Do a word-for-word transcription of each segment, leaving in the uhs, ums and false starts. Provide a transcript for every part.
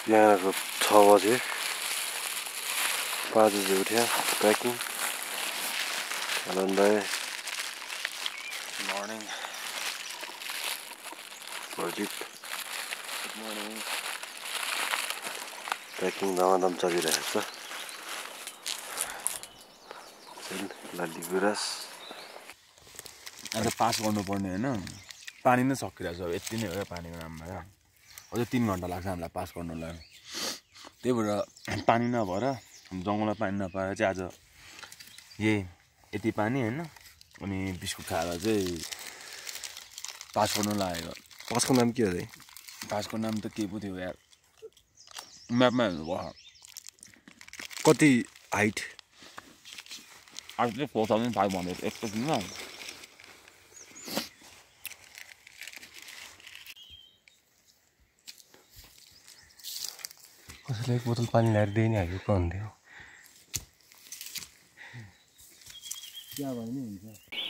बिहानको छ बजे पाँच बजे उठ्यो trekking Anand morning Pradeep good morning trekking धमाधम चलिरहेको छ लाली गुराँस अहिले पास गर्नुपर्ने होइन पानी नै सकिरहेको छ यति नै हो क्या पानीको नाममा क्या अझै तिन घन्टा लाग्छ हामीलाई पास गर्नुलाई त्यही भएर पानी नभएर जङ्गलमा पानी नपाएर चाहिँ आज यही यति पानी होइन अनि बिस्कुट खाएर चाहिँ पास गर्नु लागेको पासको नाम के हो है पासको नाम त के पो थियो यार म्यापमा हेर्नु भयो कति हाइट आज चाहिँ फोर थाउजन्ड फाइभ हन्ड्रेड एकैछिनमा कसैलाई एक बोतल पानी ल्याएर दिए नि हाइको हुन्थ्यो चिया भयो नि हुन्छ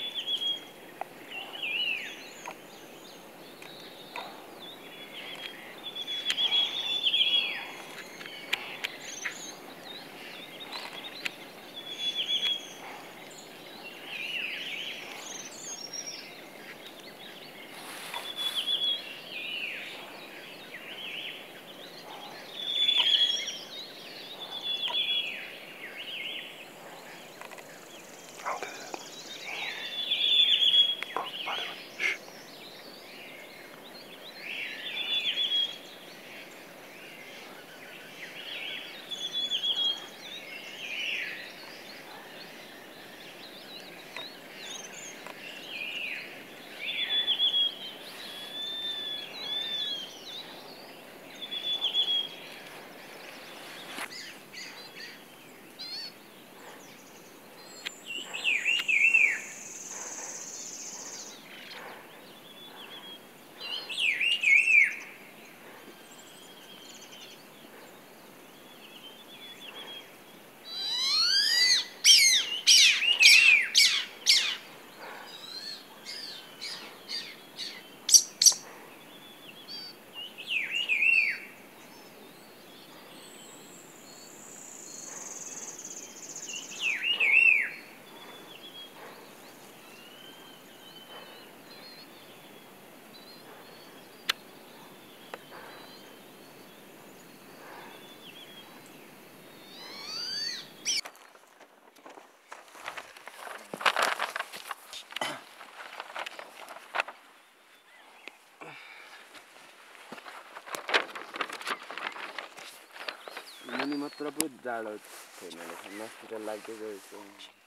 मुनि मात्र पो जाडो छैन मासतिर लाग्दै गएको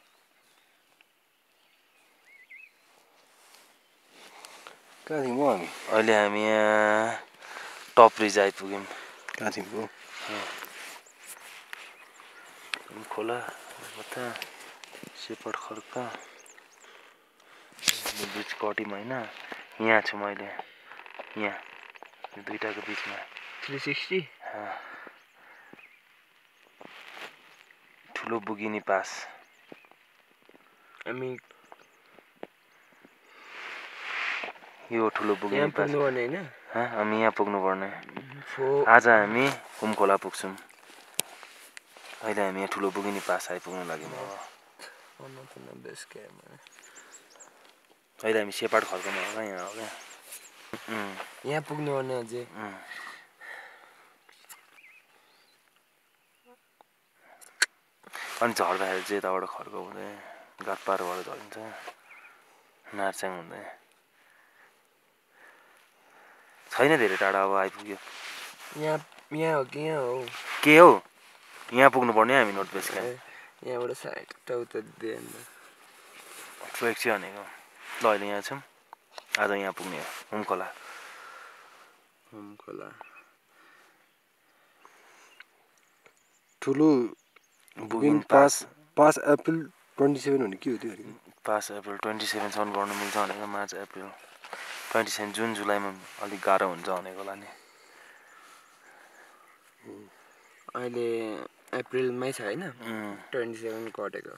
कहाँ थियौँ हामी अहिले हामी यहाँ टप रिज आइपुग्यौँ कहाँ थियौँ खोला कता सेपट खर्क बिच कटिम होइन यहाँ छु मैले यहाँ दुईटाको बिचमा थ्री सिक्सटी ठुलो बुगिनी पास हामी यो ठुलो बुगिनी पास होइन हामी यहाँ पुग्नु पर्ने आज हामी हुम खोला पुग्छौँ अहिले हामी यहाँ ठुलो बुगिनी पास आइपुग्नु लाग्यौँ अब अहिले हामी सेपाट खर्कमा हो क्या यहाँ हो क्या यहाँ पुग्नु पर्ने अझै अनि झर्दाखेरि चाहिँ यताबाट खर्को हुँदै गातपारबाट झरिन्छ नार्स्याङ हुँदै छैन धेरै टाढा अब आइपुग्यो यहाँ यहाँ हो कि यहाँ हो के हो यहाँ पुग्नु पर्ने हामी नर्थ फेस क्याम्प यहाँबाट साइड उता दिएन ट्रेक चाहिँ भनेको ल अहिले यहाँ छौँ आज यहाँ पुग्ने हो हुम खोला हुम खोला ठुलो बुगिन pass pass April twenty seven हुने के हो त्यो पास अप्रिल ट्वेन्टी सेभेनसम्म गर्नु मिल्छ भनेको मार्च अप्रिल ट्वेन्टी सेभेन जुन जुलाईमा अलिक गाह्रो हुन्छ भनेको होला नि अहिले अप्रिलमै छ होइन ट्वेन्टी सेभेन कटेको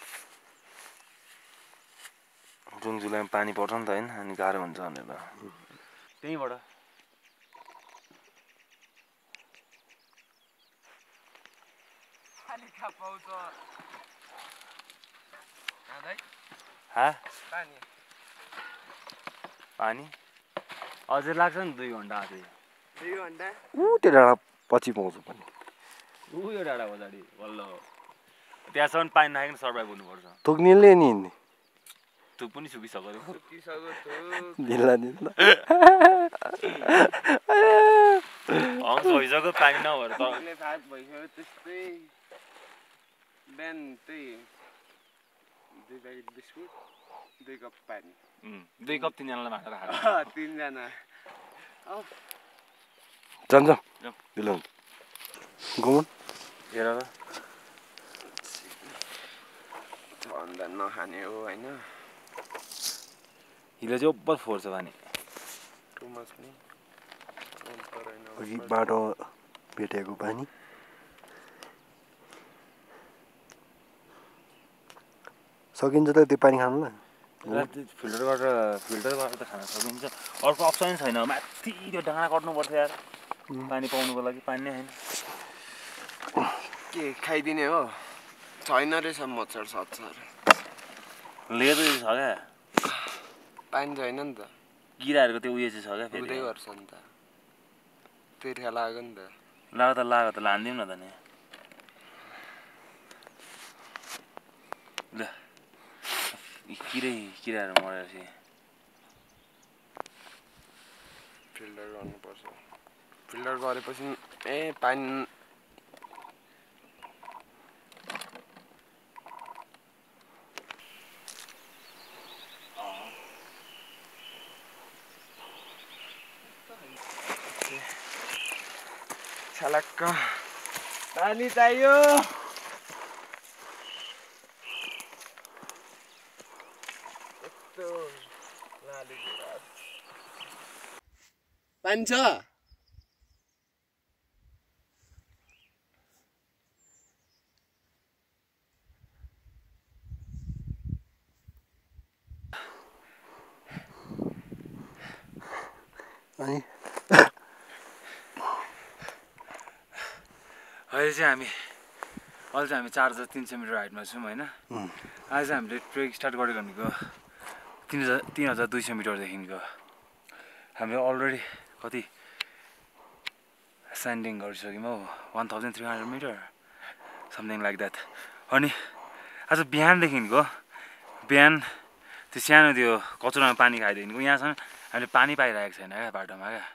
जुन जुलाईमा पानी पर्छ नि त होइन अनि गाह्रो हुन्छ भनेर त्यहीँबाट पानी खा पाउँछ हा पानी पानी अझै लाग्छ नि दुई घन्टा अझै दुई घन्टा ऊ त्यो डाँडा पछि पाउँछ पनि ऊ यो डाँडा पछाडि बल्ल त्यहाँसम्म पानी नखाइकन सर्भाइभ हुनुपर्छ थुक्नेले नि थुक पनि सुकिसक्यो सुकिसक्यो थुक ढिल्ला ढिल्ला हङ्स भइसक्यो पानी नभएर तपाईँले भात भइसक्यो त्यस्तै बिहान त्यही दुई प्याकेट बिस्कुट दुई कप पानी दुई कप तिनजनालाई भाँटेर खाएको तिनजना जान्छ ढिलो घुमौँ हेर त भन्दा नखाने हो होइन हिलो चाहिँ ओब्बर फोर्छ पानी अघि बाटो भेटेको पानी सकिन्छ त त्यो पानी खानुलाई फिल्टर गरेर फिल्टर गरेर त खान सकिन्छ अर्को अप्सन छैन माथि त्यो डाँडा कट्नुपर्छ यार पानी पाउनुको लागि पानी नै छैन के खाइदिने हो छैन रहेछ मच्छर सच्छर लेदो छ क्या पानी छैन नि त किराहरूको त्यो उयो चाहिँ छ क्या फेरि हुँदै गर्छ नि त तिर्खा लाग्यो नि त लाग्यो त लाग्यो त लान्दिउँ न त नि ल किरै किराहरू मरेपछि फिल्टर गर्नुपर्छ फिल्टर गरेपछि ए पानी छलक्क पानी चाहियो पानी छ अनि अहिले चाहिँ हामी अहिले चाहिँ हामी चार हजार तिन सय मिटर हाइटमा छौँ होइन आज चाहिँ हामीले ट्रेक स्टार्ट गरेको भनेको तिन हजार तिन हजार दुई सय मिटरदेखिको हामीले अलरेडी कति स्यान्डिङ गरिसक्यौँ हौ one thousand three hundred metre something like that अनि आज बिहानदेखिको बिहान त्यो सानो त्यो कचुरामा पानी खाइदिएको यहाँसम्म हामीले पानी पाइरहेको छैन क्या बाटोमा क्या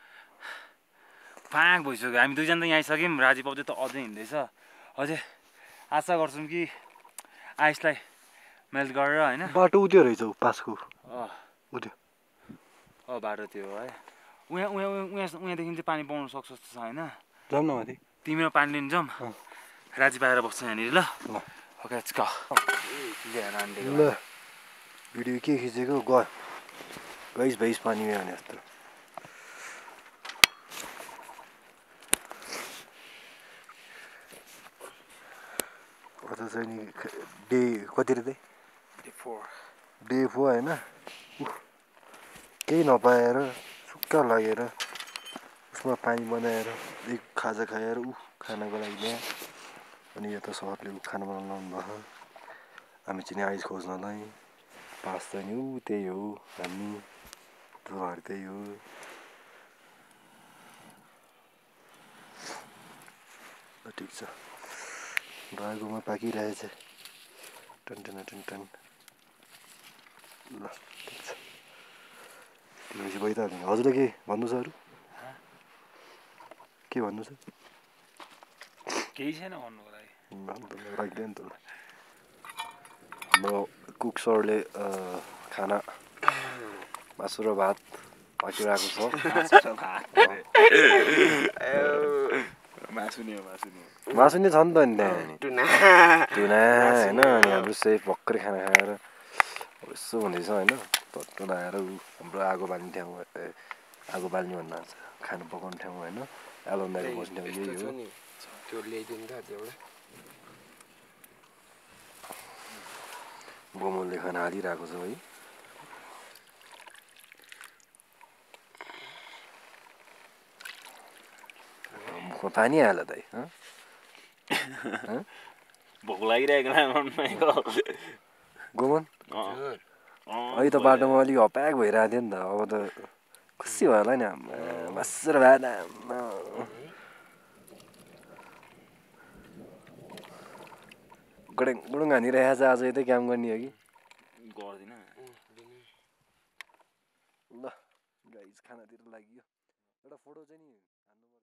फाँक भइसक्यो हामी दुईजना त यहाँ आइसक्यौँ राजी पाउँदै त अझै हिँड्दैछ अझै आशा गर्छौँ कि आइसलाई मेल्ट गरेर होइन बाटो उयो रहेछ पासको अँ उयो अँ बाटो त्यो है उहाँ उहाँ उहाँ उहाँदेखि चाहिँ पानी पाउनु सक्छ जस्तो छ होइन जाउँ न माथि तिमीलाई पानी लिनु जाउँ राजी पाएर बस्छ यहाँनिर ल ओके लेट्स गो ल भिडियो के खिचेको गयो गइस भइस पानी भने जस्तो अझ चाहिँ नि डे कति रे डे फोर डे फोर होइन केही नपाएर सुक्खा लागेर उसमा पानी बनाएर एक खाजा खाएर ऊ खानको लागि ल्याए अनि यता सरले ऊ खाना बनाउनु लाउनु भएको हामी चाहिँ आइस खोज्नलाई पास चाहिँ नि ऊ त्यही हो हामी धुवाहरू त्यही हो ठिक छ गएकोमा पाकिरहेछ टन टन टन टन ल ठिक छ त्यसपछि भइहाल्यो हजुरले के भन्नु छ अरू के भन्नु छ केही छैन भन्नुको लागि राख्दैन नि त हाम्रो कुक सरले खाना मासु र भात पाकिरहेको छ मासु नि हो मासु नि मासु नि छ नि त नि त्यहाँ टुना टुना होइन अनि हाम्रो सेफ भर्खरै खाना खाएर यसो हुँदैछ होइन टुना आएर ऊ हाम्रो आगो बाल्ने ठाउँ आगो बाल्ने भन्नु खाना पकाउने ठाउँ होइन एलोन्दाको बस्ने ठाउँ यही हो त्यो ल्याइदिनु त एउटा गोमलले खाना हालिरहेको छ है मुखमा पानी हाल दाइ भोक लागिरहेको बेलामा गोमन अहिले त बाटोमा अलिक हप्याक भइरहेको थियो नि त अब त खुसी भयो होला नि आम्मा मासु र भात आम्मा गुडुङ गुडुङ हानिरहेको छ आज यतै काम गर्ने हो कि गर्दिन ल गाइस खानातिर लागि एउटा फोटो चाहिँ नि हान्नु